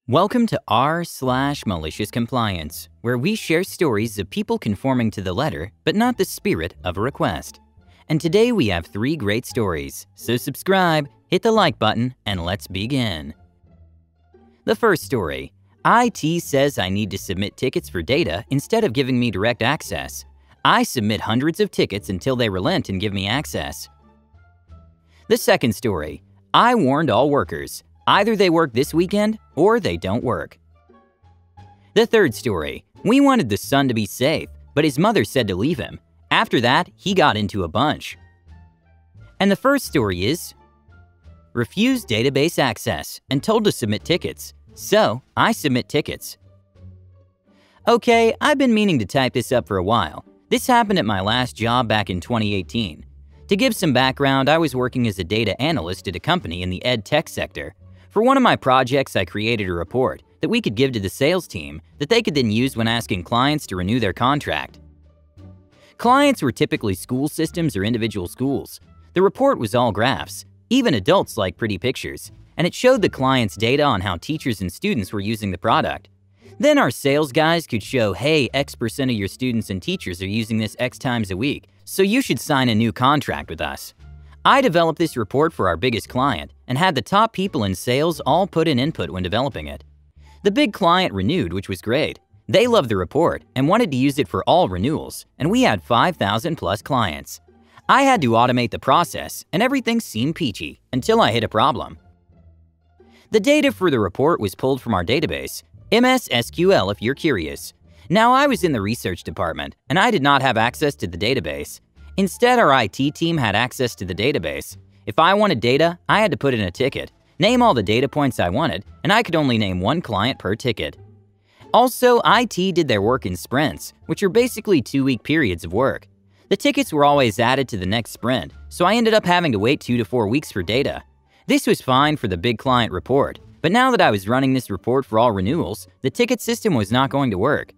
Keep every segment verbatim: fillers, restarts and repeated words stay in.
Welcome to r slash malicious compliance, where we share stories of people conforming to the letter but not the spirit of a request. And today we have three great stories, so subscribe, hit the like button, and let's begin. The first story. I T says I need to submit tickets for data instead of giving me direct access. I submit hundreds of tickets until they relent and give me access. The second story. I warned all workers. Either they work this weekend or they don't work. The third story. We wanted the son to be safe, but his mother said to leave him. After that, he got into a bunch. And the first story is refused database access and told to submit tickets. So, I submit tickets. Okay, I've been meaning to type this up for a while. This happened at my last job back in twenty eighteen. To give some background, I was working as a data analyst at a company in the ed tech sector. For one of my projects, I created a report that we could give to the sales team that they could then use when asking clients to renew their contract. Clients were typically school systems or individual schools. The report was all graphs. Even adults like pretty pictures, and it showed the client's data on how teachers and students were using the product. Then our sales guys could show, hey, X percent of your students and teachers are using this X times a week, so you should sign a new contract with us. I developed this report for our biggest client and had the top people in sales all put in input when developing it. The big client renewed, which was great. They loved the report and wanted to use it for all renewals, and we had five thousand plus clients. I had to automate the process, and everything seemed peachy until I hit a problem. The data for the report was pulled from our database, M S S Q L if you're curious. Now, I was in the research department, and I did not have access to the database. Instead, our I T team had access to the database. If I wanted data, I had to put in a ticket, name all the data points I wanted, and I could only name one client per ticket. Also, I T did their work in sprints, which are basically two-week periods of work. The tickets were always added to the next sprint, so I ended up having to wait two to four weeks for data. This was fine for the big client report, but now that I was running this report for all renewals, the ticket system was not going to work.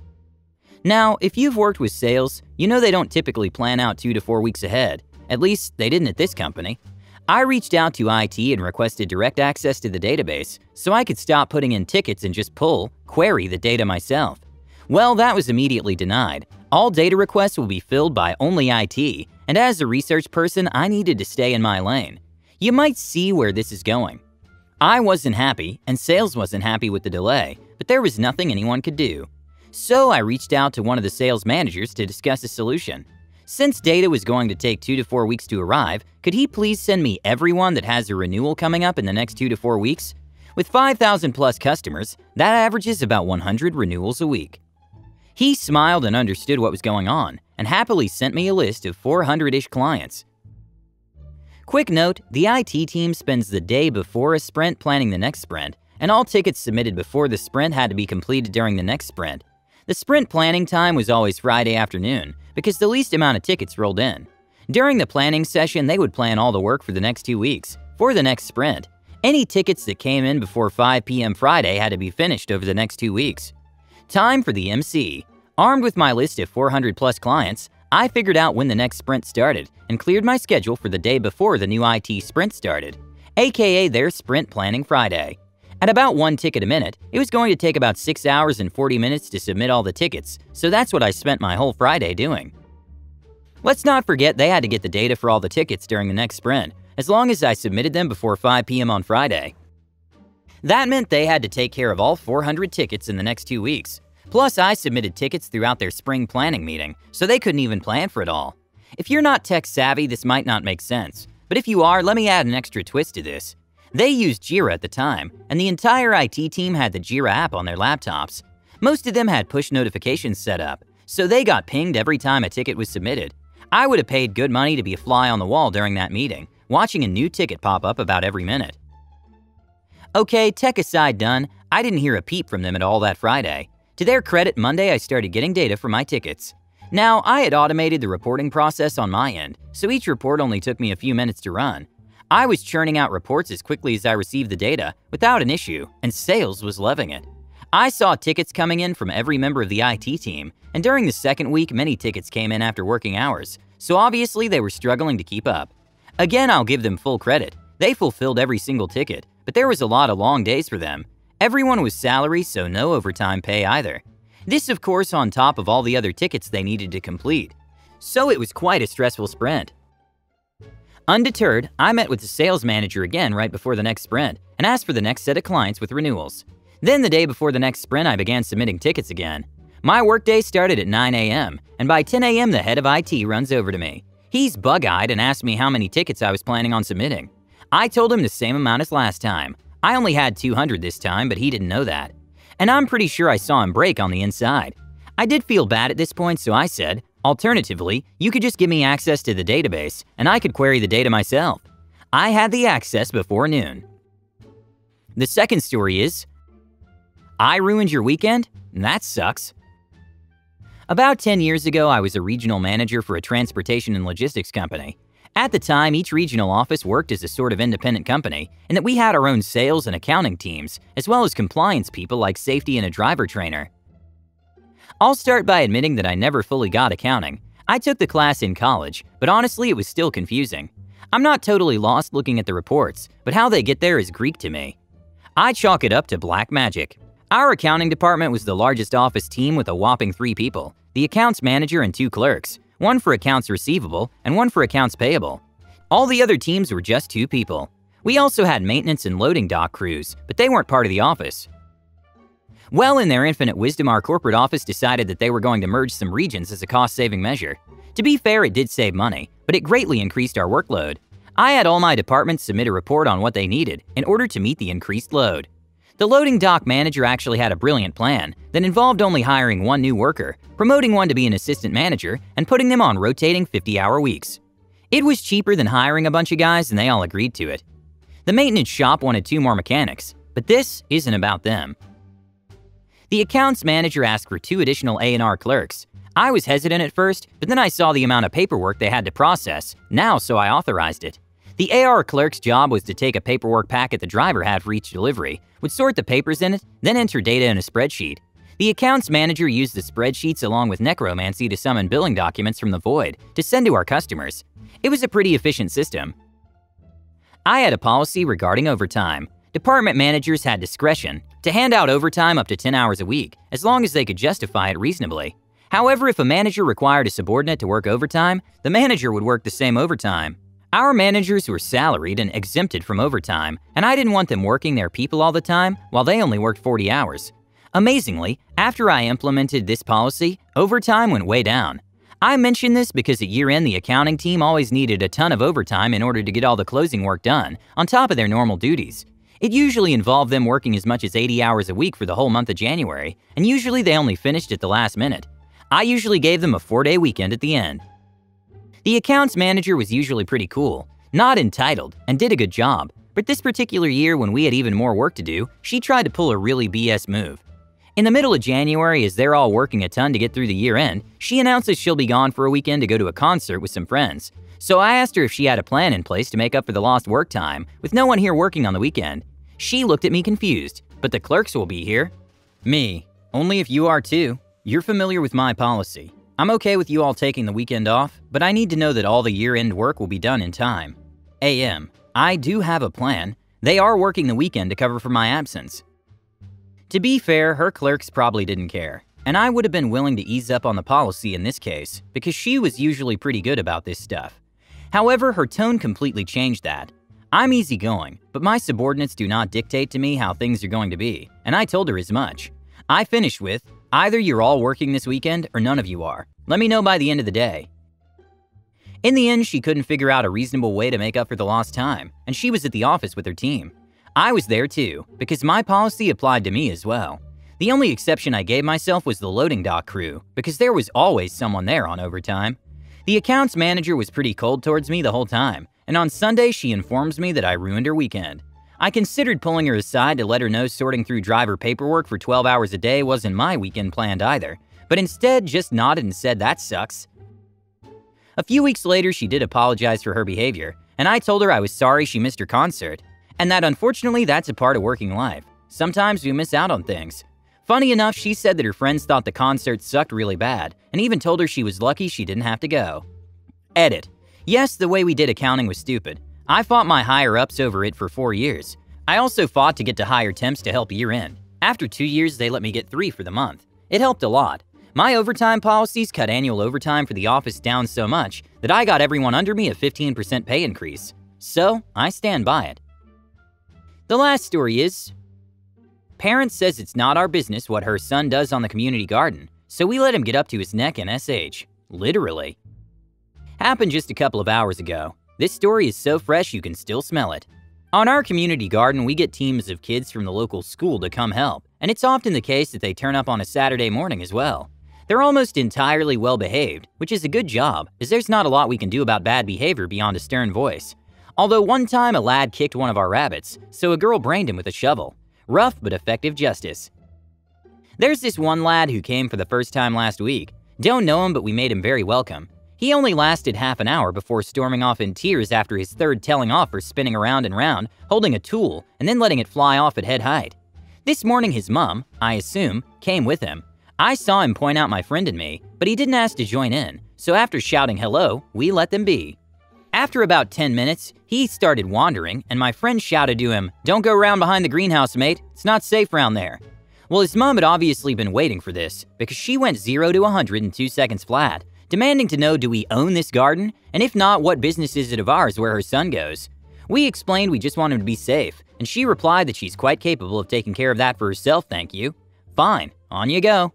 Now, if you've worked with sales, you know they don't typically plan out two to four weeks ahead. At least, they didn't at this company. I reached out to I T and requested direct access to the database so I could stop putting in tickets and just pull, query the data myself. Well, that was immediately denied. All data requests will be filled by only I T, and as a research person, I needed to stay in my lane. You might see where this is going. I wasn't happy, and sales wasn't happy with the delay, but there was nothing anyone could do. So I reached out to one of the sales managers to discuss a solution. Since data was going to take two to four weeks to arrive, could he please send me everyone that has a renewal coming up in the next two to four weeks? With five thousand plus customers, that averages about one hundred renewals a week. He smiled and understood what was going on, and happily sent me a list of four hundred-ish clients. Quick note, the I T team spends the day before a sprint planning the next sprint, and all tickets submitted before the sprint had to be completed during the next sprint. The sprint planning time was always Friday afternoon because the least amount of tickets rolled in. During the planning session, they would plan all the work for the next two weeks. For the next sprint, any tickets that came in before five p m Friday had to be finished over the next two weeks. Time for the M C. Armed with my list of four hundred plus clients, I figured out when the next sprint started and cleared my schedule for the day before the new I T sprint started, aka their Sprint Planning Friday. At about one ticket a minute, it was going to take about six hours and forty minutes to submit all the tickets, so that's what I spent my whole Friday doing. Let's not forget they had to get the data for all the tickets during the next sprint, as long as I submitted them before five p m on Friday. That meant they had to take care of all four hundred tickets in the next two weeks. Plus, I submitted tickets throughout their spring planning meeting, so they couldn't even plan for it all. If you're not tech savvy, this might not make sense, but if you are, let me add an extra twist to this. They used Jira at the time, and the entire I T team had the Jira app on their laptops. Most of them had push notifications set up, so they got pinged every time a ticket was submitted. I would have paid good money to be a fly on the wall during that meeting, watching a new ticket pop up about every minute. Okay, tech aside done, I didn't hear a peep from them at all that Friday. To their credit, Monday I started getting data for my tickets. Now, I had automated the reporting process on my end, so each report only took me a few minutes to run. I was churning out reports as quickly as I received the data without an issue, and sales was loving it. I saw tickets coming in from every member of the I T team, and during the second week, many tickets came in after working hours, so obviously they were struggling to keep up. Again, I'll give them full credit. They fulfilled every single ticket, but there was a lot of long days for them. Everyone was salary, so no overtime pay either. This, of course, on top of all the other tickets they needed to complete. So it was quite a stressful sprint. Undeterred, I met with the sales manager again right before the next sprint and asked for the next set of clients with renewals. Then the day before the next sprint, I began submitting tickets again. My workday started at nine A M, and by ten A M the head of I T runs over to me. He's bug-eyed and asked me how many tickets I was planning on submitting. I told him the same amount as last time. I only had two hundred this time, but he didn't know that. And I'm pretty sure I saw him break on the inside. I did feel bad at this point, so I said, alternatively, you could just give me access to the database, and I could query the data myself. I had the access before noon. The second story is, I ruined your weekend? That sucks. About ten years ago, I was a regional manager for a transportation and logistics company. At the time, each regional office worked as a sort of independent company, and that we had our own sales and accounting teams, as well as compliance people like safety and a driver trainer. I'll start by admitting that I never fully got accounting. I took the class in college, but honestly, it was still confusing. I'm not totally lost looking at the reports, but how they get there is Greek to me. I chalk it up to black magic. Our accounting department was the largest office team with a whopping three people, the accounts manager and two clerks, one for accounts receivable and one for accounts payable. All the other teams were just two people. We also had maintenance and loading dock crews, but they weren't part of the office. Well, in their infinite wisdom, our corporate office decided that they were going to merge some regions as a cost-saving measure. To be fair, it did save money, but it greatly increased our workload. I had all my departments submit a report on what they needed in order to meet the increased load. The loading dock manager actually had a brilliant plan that involved only hiring one new worker, promoting one to be an assistant manager, and putting them on rotating fifty-hour weeks. It was cheaper than hiring a bunch of guys, and they all agreed to it. The maintenance shop wanted two more mechanics, but this isn't about them. The accounts manager asked for two additional A and R clerks. I was hesitant at first, but then I saw the amount of paperwork they had to process, now so I authorized it. The A R clerk's job was to take a paperwork packet the driver had for each delivery, would sort the papers in it, then enter data in a spreadsheet. The accounts manager used the spreadsheets along with necromancy to summon billing documents from the void to send to our customers. It was a pretty efficient system. I had a policy regarding overtime. Department managers had discretion to hand out overtime up to ten hours a week, as long as they could justify it reasonably. However, if a manager required a subordinate to work overtime, the manager would work the same overtime. Our managers were salaried and exempted from overtime, and I didn't want them working their people all the time while they only worked forty hours. Amazingly, after I implemented this policy, overtime went way down. I mention this because at year-end the accounting team always needed a ton of overtime in order to get all the closing work done, on top of their normal duties. It usually involved them working as much as eighty hours a week for the whole month of January, and usually they only finished at the last minute. I usually gave them a four-day weekend at the end. The accounts manager was usually pretty cool, not entitled, and did a good job, but this particular year when we had even more work to do, she tried to pull a really B S move. In the middle of January, as they're all working a ton to get through the year-end, she announces she'll be gone for a weekend to go to a concert with some friends. So I asked her if she had a plan in place to make up for the lost work time, with no one here working on the weekend. She looked at me confused, but the clerks will be here. Me, only if you are too. You're familiar with my policy. I'm okay with you all taking the weekend off, but I need to know that all the year-end work will be done in time. A M, I do have a plan. They are working the weekend to cover for my absence. To be fair, her clerks probably didn't care, and I would have been willing to ease up on the policy in this case, because she was usually pretty good about this stuff. However, her tone completely changed that. I'm easygoing, but my subordinates do not dictate to me how things are going to be, and I told her as much. I finished with, either you're all working this weekend or none of you are. Let me know by the end of the day. In the end, she couldn't figure out a reasonable way to make up for the lost time, and she was at the office with her team. I was there too, because my policy applied to me as well. The only exception I gave myself was the loading dock crew, because there was always someone there on overtime. The accounts manager was pretty cold towards me the whole time, and on Sunday she informs me that I ruined her weekend. I considered pulling her aside to let her know sorting through driver paperwork for twelve hours a day wasn't my weekend planned either, but instead just nodded and said that sucks. A few weeks later, she did apologize for her behavior, and I told her I was sorry she missed her concert, and that unfortunately that's a part of working life. Sometimes we miss out on things. Funny enough, she said that her friends thought the concert sucked really bad, and even told her she was lucky she didn't have to go. Edit. Yes, the way we did accounting was stupid. I fought my higher-ups over it for four years. I also fought to get to higher temps to help year end. After two years, they let me get three for the month. It helped a lot. My overtime policies cut annual overtime for the office down so much that I got everyone under me a fifteen percent pay increase. So, I stand by it. The last story is, parent says it's not our business what her son does on the community garden, so we let him get up to his neck in S H. Literally. Happened just a couple of hours ago. This story is so fresh you can still smell it. On our community garden, we get teams of kids from the local school to come help, and it's often the case that they turn up on a Saturday morning as well. They're almost entirely well-behaved, which is a good job, as there's not a lot we can do about bad behavior beyond a stern voice. Although one time a lad kicked one of our rabbits, so a girl brained him with a shovel. Rough but effective justice. There's this one lad who came for the first time last week. Don't know him, but we made him very welcome. He only lasted half an hour before storming off in tears after his third telling off for spinning around and round, holding a tool, and then letting it fly off at head height. This morning his mom, I assume, came with him. I saw him point out my friend and me, but he didn't ask to join in, so after shouting hello, we let them be. After about ten minutes, he started wandering, and my friend shouted to him, "Don't go around behind the greenhouse, mate. It's not safe around there." Well, his mom had obviously been waiting for this, because she went zero to one hundred in two seconds flat, demanding to know, do we own this garden? And if not, what business is it of ours where her son goes? We explained we just want him to be safe, and she replied that she's quite capable of taking care of that for herself, thank you. Fine, on you go.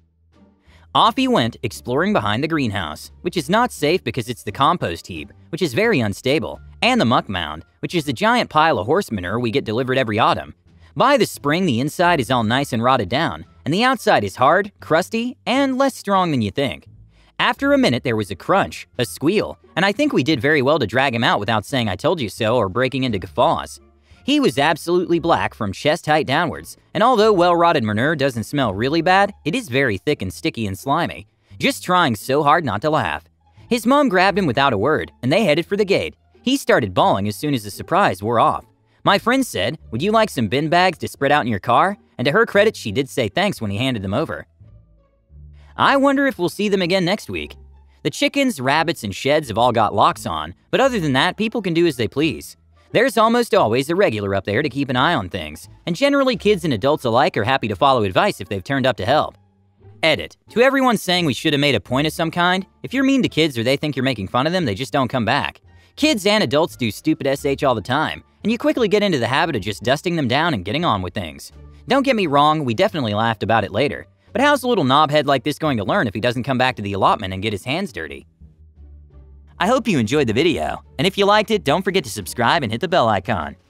Off he went, exploring behind the greenhouse, which is not safe because it's the compost heap, which is very unstable, and the muck mound, which is the giant pile of horse manure we get delivered every autumn. By the spring, the inside is all nice and rotted down, and the outside is hard, crusty, and less strong than you think. After a minute, there was a crunch, a squeal, and I think we did very well to drag him out without saying I told you so or breaking into guffaws. He was absolutely black from chest height downwards, and although well-rotted manure doesn't smell really bad, it is very thick and sticky and slimy. Just trying so hard not to laugh. His mom grabbed him without a word, and they headed for the gate. He started bawling as soon as the surprise wore off. My friend said, "Would you like some bin bags to spread out in your car?" And to her credit, she did say thanks when he handed them over. I wonder if we'll see them again next week. The chickens, rabbits, and sheds have all got locks on, but other than that, people can do as they please. There's almost always a regular up there to keep an eye on things, and generally kids and adults alike are happy to follow advice if they've turned up to help. Edit. To everyone saying we should have made a point of some kind, if you're mean to kids or they think you're making fun of them, they just don't come back. Kids and adults do stupid S H all the time, and you quickly get into the habit of just dusting them down and getting on with things. Don't get me wrong, we definitely laughed about it later, but how's a little knobhead like this going to learn if he doesn't come back to the allotment and get his hands dirty? I hope you enjoyed the video, and if you liked it, don't forget to subscribe and hit the bell icon.